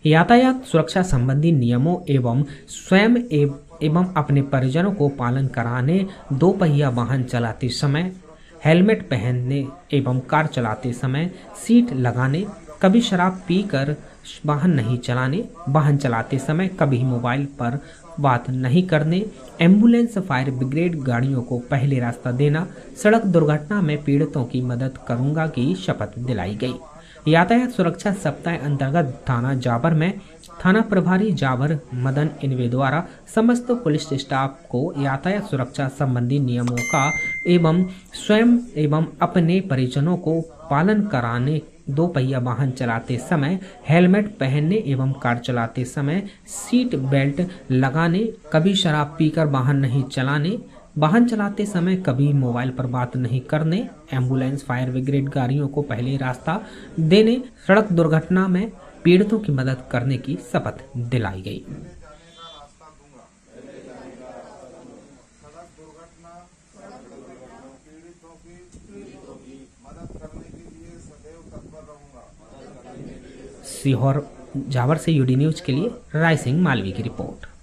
यातायात सुरक्षा संबंधी नियमों एवं स्वयं एवं अपने परिजनों को पालन कराने, दो पहिया वाहन चलाते समय हेलमेट पहनने एवं कार चलाते समय सीट लगाने, कभी शराब पीकर वाहन नहीं चलाने, वाहन चलाते समय कभी मोबाइल पर बात नहीं करने, एम्बुलेंस फायर ब्रिगेड गाड़ियों को पहले रास्ता देना, सड़क दुर्घटना में पीड़ितों की मदद करूंगा की शपथ दिलाई गई। यातायात सुरक्षा सप्ताह अंतर्गत थाना जावर में थाना प्रभारी जावर मदन इनवे द्वारा समस्त पुलिस स्टाफ को यातायात सुरक्षा संबंधी नियमों का एवं स्वयं एवं अपने परिजनों को पालन कराने, दो पहिया वाहन चलाते समय हेलमेट पहनने एवं कार चलाते समय सीट बेल्ट लगाने, कभी शराब पीकर वाहन नहीं चलाने, वाहन चलाते समय कभी मोबाइल पर बात नहीं करने, एम्बुलेंस फायर ब्रिगेड गाड़ियों को पहले रास्ता देने, सड़क दुर्घटना में पीड़ितों की मदद करने की शपथ दिलाई गई। सीहोर जावर से यूडी न्यूज के लिए राय सिंह मालवी की रिपोर्ट।